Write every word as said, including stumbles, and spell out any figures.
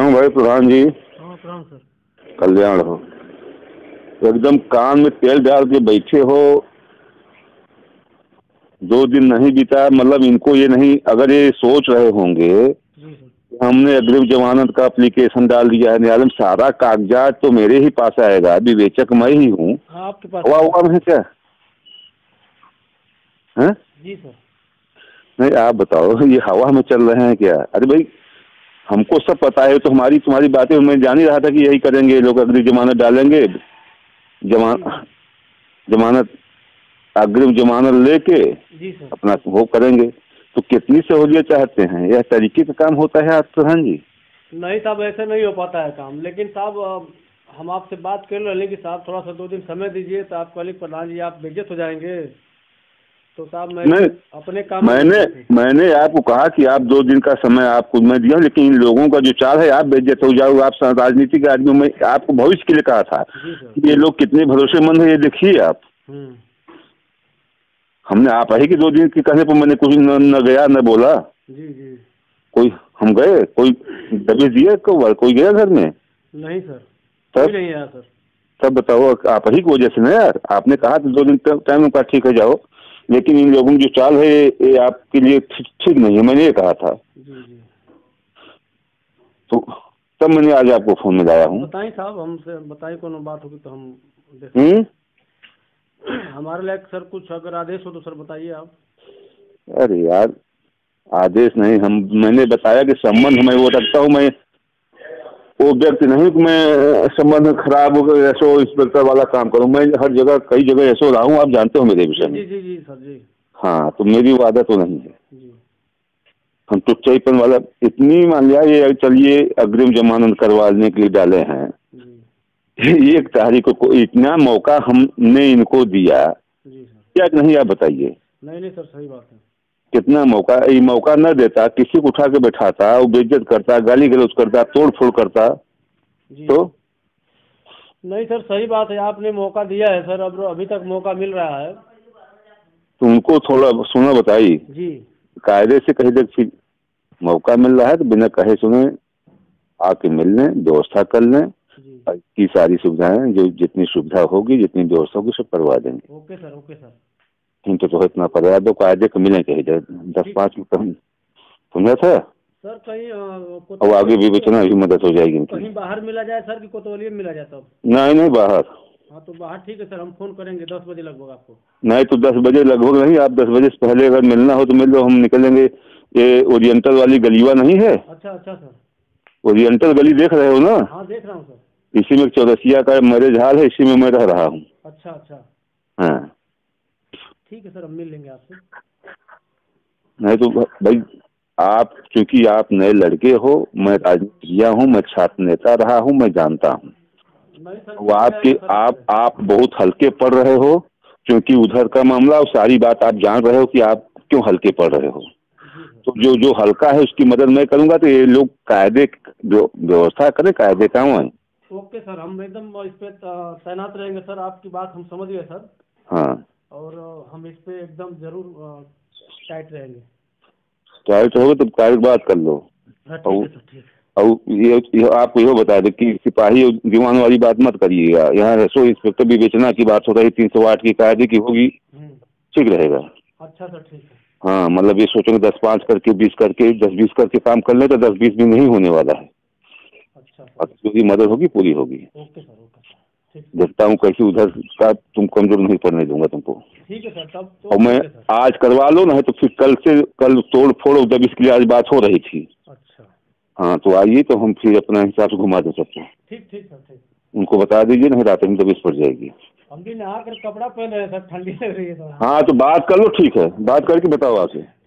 हूँ भाई प्रधान जी। हाँ प्रणाम सर। कल्याण हो। एकदम कान में तेल डाल के बैठे हो। दो दिन नहीं बीता, मतलब इनको ये नहीं, अगर ये सोच रहे होंगे जी सर। कि हमने अग्रिम जमानत का एप्लीकेशन डाल दिया है, नियालम सारा कागजात तो मेरे ही पास आएगा, विवेचक मैं ही हूँ। हाँ आपके पास हवा हुआ में क्या है? जी सर। नहीं आप बताओ, ये हवा में चल रहे हैं क्या? अरे भाई हमको सब पता है, तो हमारी तुम्हारी बातें मैं जान ही रहा था कि यही करेंगे ये लोग, अग्रिम जमानत डालेंगे। जमा जमानत अग्रिम जमानत लेके जी सर। अपना वो करेंगे। तो कितनी सहूलियत चाहते हैं? यह तरीके का काम होता है आप प्रधान जी? नहीं साहब ऐसे नहीं हो पाता है काम, लेकिन साहब अ, हम आपसे बात कर रहे हैं कि साहब थोड़ा सा दो दिन समय दीजिए, तो आप कल प्रधान जी आप बेइज्जत हो जाएंगे। तो साहब मैं नहीं, भी अपने काम में मैंने व्यस्त हूँ। मैंने आपको कहा कि आप दो दिन का समय आपको मैं दिया, लेकिन इन लोगों का जो चाल है आप बेइज्जत हो जाओ। आप राजनीतिक आदमी, मैं आपको भविष्य के लिए कहा था जी सर। कि ये लोग कितने भरोसेमंद है, ये देखिए आप। हम्म। हमने आप ही के दो दिन के कहने पर मैंने कुछ न, न गया न बोला। जी जी। कोई हम गए, कोई दबेज दिया, को कोई गया घर में? नहीं सर, कोई तब नहीं आया सर। तब बताओ, आप ही की वजह से ना यार। आपने कहा तो दो दिन टाइम का ठीक है जाओ, लेकिन इन लोगों की जो चाल है ये आपके लिए ठीक नहीं है, मैंने ये कहा था। जी जी। तो तब मैंने आज आपको फोन में लाया हूँ। बताइए साहब, हमसे बताइए, कोनो बात होगी तो हम देखेंगे। हम्म। हमारे लायक सर कुछ अगर आदेश हो तो सर बताइए आप। अरे यार आदेश नहीं, हम मैंने बताया कि संबंध मैं वो रखता हूँ। मैं वो व्यक्ति नहीं कि मैं संबंध खराब हो गए ऐसो इंस्पेक्टर वाला काम करूँ। मैं हर जगह कई जगह ऐसो रहा हूँ, आप जानते हो मेरे विषय में। जी जी जी सर जी। हाँ, तो मेरी वो आदत तो नहीं है। जी हम टुच्चाईपन वाला इतनी मान लिया, ये चलिए अग्रिम जमानत करवाने के लिए डाले हैं। जी एक तारीख को इतना मौका हमने इनको दिया, जी सर। क्या नहीं आप बताइए? नहीं नहीं सर, सही बात है। कितना मौका, ये मौका न देता किसी को उठा के बैठाता, वो बेइज्जत करता, गाली गलौज करता, तोड़ फोड़ करता। जी तो नहीं सर, सही बात है, आपने मौका दिया है सर, अब अभी तक मौका मिल रहा है। तो उनको थोड़ा सुना बताई, जी कायदे से कहीं देख मौका मिल रहा है तो बिना कहे सुने आके मिल लें, व्यवस्था कर लें। जी। की सारी सुविधाएं, जो जितनी सुविधा होगी, जितनी व्यवस्था होगी, सब करवा देंगे। Okay sir, okay sir. तो, तो इतना पर्याय दो, कायदे को मिले कहीं दस पाँच में कहीं, समझा था? सर कहीं और आगे कोतवाली विवेचना भी मदद हो जाएगी इनकी। कहीं बाहर मिला जाए सर, कि कोतवाली में मिला जाए तब? नहीं नहीं बाहर। हाँ तो बाहर ठीक है सर, हम फोन करेंगे दस बजे लगभग आपको। नहीं तो दस बजे लगभग नहीं, आप दस बजे से पहले अगर मिलना हो तो मिल लो, हम निकलेंगे। ये ओरिएंटल वाली गलीवा नहीं है? अच्छा अच्छा सर। ओरिएंटल गली देख रहे हो ना? हाँ देख रहा हूँ सर। इसी में चौरसिया का मैरिज हॉल है, इसी में मैं रह रहा हूँ। अच्छा अच्छा। हाँ। ठीक है सर, हम मिल लेंगे आपसे। नहीं तो भाई आप, क्योंकि आप नए लड़के हो, मैं राजनीति किया हूँ, मैं छात्र नेता रहा हूँ, मैं जानता हूँ। नहीं सर, वो आपके सर आप आप बहुत हल्के पड़ रहे हो, क्योंकि उधर का मामला और सारी बात आप जान रहे हो कि आप क्यों हल्के पड़ रहे हो। तो जो जो हल्का है उसकी मदद मैं करूंगा, तो ये लोग कायदे व्यवस्था करें, कायदे काम आए। ओके सर, हम एकदम इस पे तैनात रहेंगे सर, आपकी बात हम समझ गए सर। हाँ, और हम इस पे एकदम जरूर टाइट रहेंगे। टाइट होगा तो कायदे बात कर लो। हाँ ठीक है सर, ठीक है। और ये, ये आपको यह बता दे कि सिपाही दीवान वाली बात मत करिएगा। यहाँ रसो इंस्पेक्टर विवेचना की बात हो रही, तीन सौ आठ की कायदे की होगी, ठीक रहेगा। अच्छा सर, ठीक है। हाँ, मतलब ये सोचेंगे दस पाँच करके, बीस करके, दस बीस करके काम कर ले, तो दस बीस भी नहीं होने वाला है। अच्छा सर, और जो भी मदद होगी पूरी होगी। ओके सर, ओके सर, ठीक। देखता हूँ कैसे उधर का तुम कमजोर नहीं पड़ने दूंगा तुमको। ठीक है सर, तब तो और मैं आज करवा लो, नहीं तो फिर कल से, कल तोड़ फोड़ जब इसके लिए आज बात हो रही थी। अच्छा। हाँ तो आइए, तो हम फिर अपना हिसाब से घुमा दे सकते हैं। ठीक ठीक सर, ठीक। उनको बता दीजिए, नहीं रात में दबिश पड़ जाएगी। हम भी नहा कर कपड़ा पहन रहे हैं सर, ठंडी लग रही है तो। हाँ तो बात कर लो, ठीक है, बात करके बताओ आके।